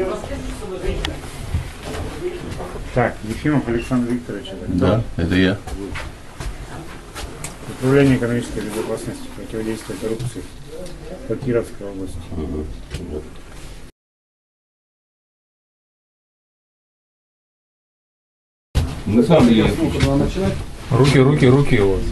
Так, Ефимов Александр Викторович. Да, это я. Управление экономической безопасности, противодействия коррупции по Кировской области. На самом деле, Руки у вас.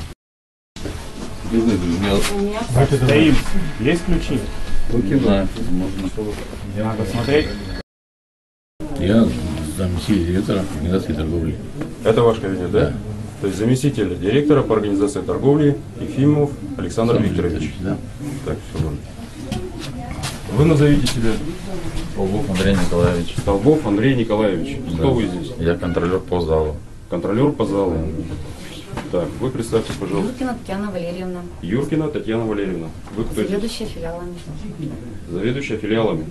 Стоим. Есть ключи? руки, да, можно. Надо смотреть. Я заместитель директора организации торговли. Это ваш кабинет, да? То есть заместитель директора по организации торговли Ефимов Александр Викторович. Да. Так, все ладно. Вы назовите себя. Столбов Андрей Николаевич. Столбов Андрей Николаевич. Да. Кто вы здесь? Я контролер по залу. Контролер по залу. Так, вы представьте, пожалуйста. Юркина Татьяна Валерьевна. Юркина Татьяна Валерьевна. Вы кто здесь? Заведующая филиалами. Заведующая филиалами.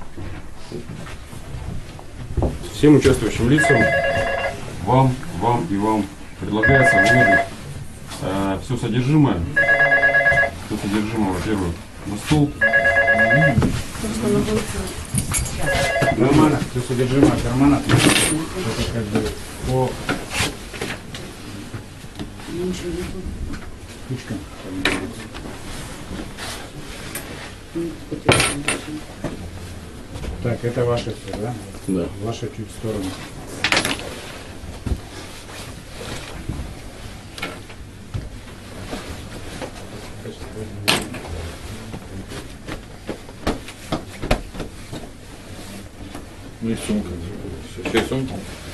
Всем участвующим лицам, вам и вам предлагается выложить все содержимое, во-первых, на стол. Кармана, все содержимое кармана. Это как бы по кучкам. Так, это ваше все, да? Да. Ваша чуть в сторону. Ну и сумка. Все сумки.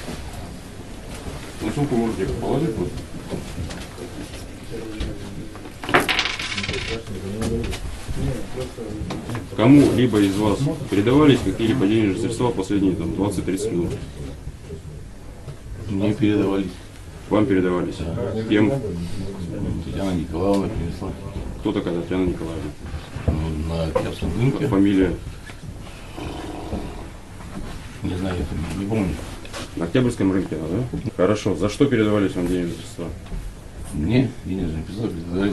На сумку можете положить просто. Кому-либо из вас передавались какие-либо денежные средства последние 20-30 минут? Мне передавались. Вам передавались? Кем? Татьяна Николаевна принесла. Кто такая Татьяна Николаевна? Ну, на Октябрьском рынке. Фамилия? Не знаю, я не помню. На Октябрьском рынке, да? Хорошо. За что передавались вам денежные средства? Мне денежные средства передавались.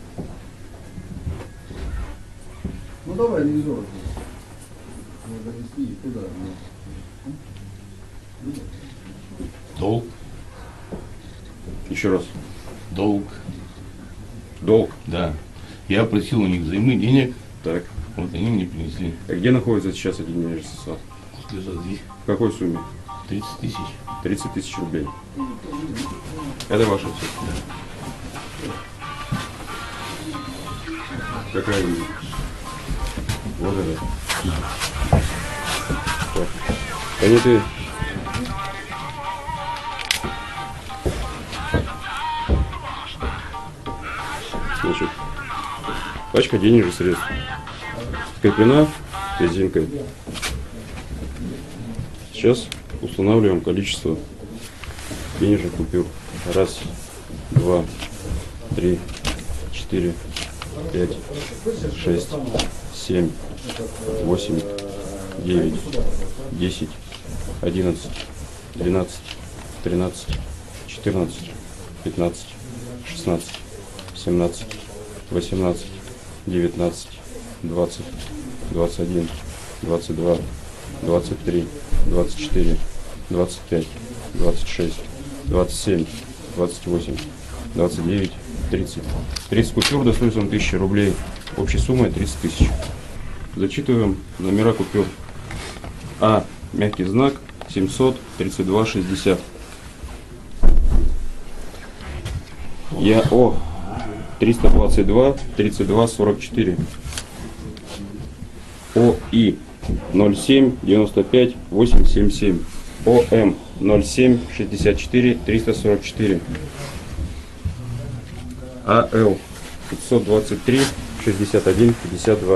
Ну давай, не зоро. Можно нести куда. Долг. Еще раз. Долг. Долг. Да. Я просил у них взаймы денег. Так. Вот они мне принесли. А где находятся сейчас эти денежные средства? Лежат здесь. В какой сумме? 30 тысяч. 30 тысяч рублей. Это ваше все? Какая именно? Вот это. Так. Поняты? Значит, пачка денежных средств скреплена резинкой. Сейчас устанавливаем количество денежных купюр. Раз, два, три, 4, 5, 6, 7, 8, 9, 10, 11, 12, 13, 14, 15, 16, 17, 18, 19, 20, 21, 22, 23, 24, 25, 26, 27, 28, 29, 30. 30 купюр достоинством 1000 рублей. Общей суммой 30 тысяч. Зачитываем номера купюр. А. Мягкий знак 732,60. ЯО 322 32 44. ОИ 07 95 877. ОМ 07 64 344. АЛ 523 61 52.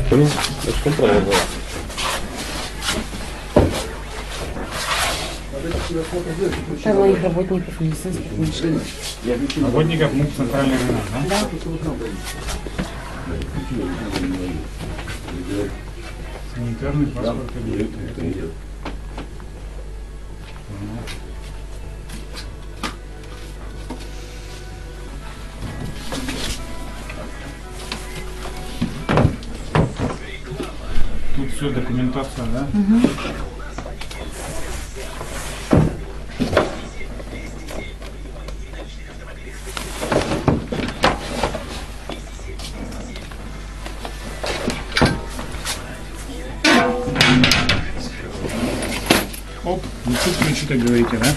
Понял? Это что правило было? Там моих работников медицинских машин. Работников МУП «Центральный рынок», да? Санитарный паспорт объекта. Тут все, документация, да? Оп, вот тут вы что-то говорите, да?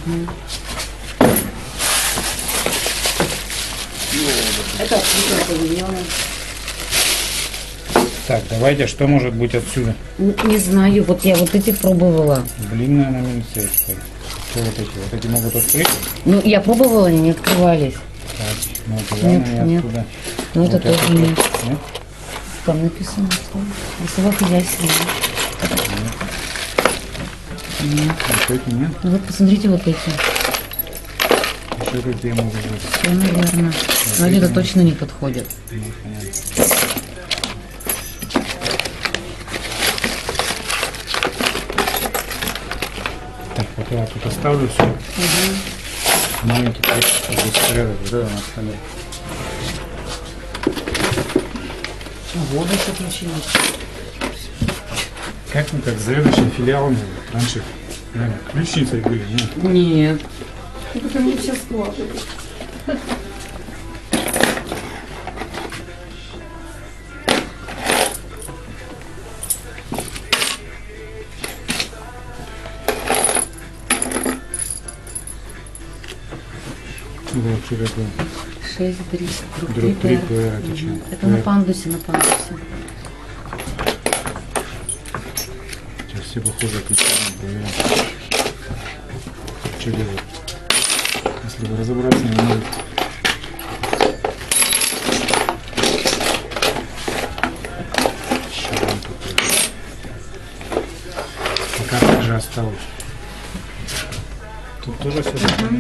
Это открытие павильона. Так, давайте, что может быть отсюда? Не знаю, вот я вот эти пробовала. Длинная на милицейской. Что вот эти? Вот эти могут открыть? Ну, я пробовала, они не открывались. Так, ну это явно не Нет. оттуда. Ну, это Вот тоже нет. Нет? Там написано, что лесово хозяйство. Вот эти нет? Ну, вот посмотрите вот эти. Еще какие могут быть? Все, наверное. Но они-то точно не подходят. Ну, понятно. Так, вот я тут оставлю все. Маленький текст здесь порядок, вот это на столе. Воду еще включили. Как мы, как заведующим филиалом раньше, наверное, ключницей были, нет? Нет. Это мне сейчас складывают. Вот что такое. 6-3. Друг 3 ПР, это что? Это на пандусе, на пандусе. Сейчас все похоже отличаем, проверяем. Что делать? Если бы разобраться, не может. Пока так же осталось. Тут тоже все такое.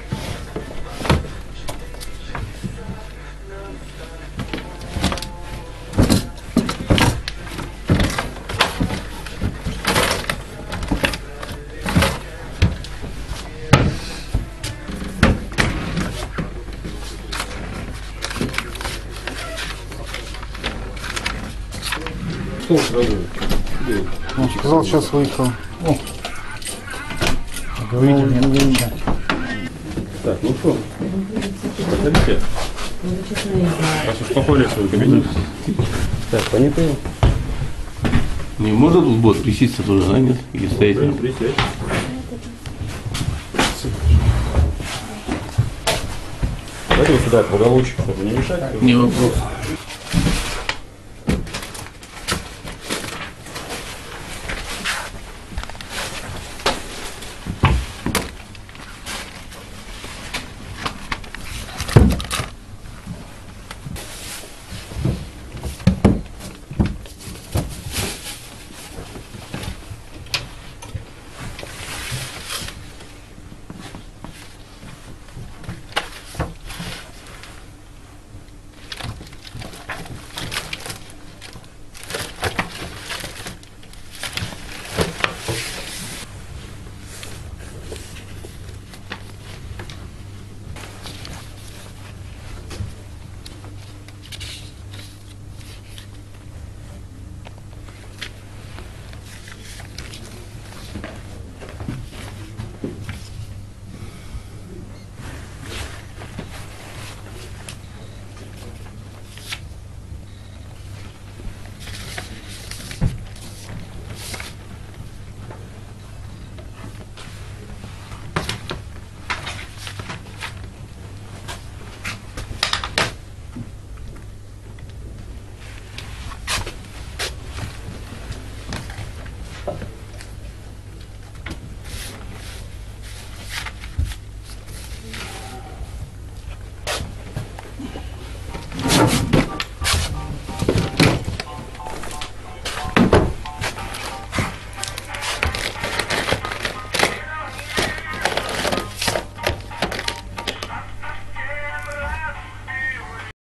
Что сразу? Он сказал, сейчас выехал. О! Говорите мне, лучше. Так, ну что? Проходите. Ну, честно, я не знаю. Раз успокоили свой кабинет. Так, понятно? Не может в бот присесть тоже, да, нет? Или стоять? Присядь. Давайте вот сюда, в уголочек, чтобы не мешать. Не вопрос.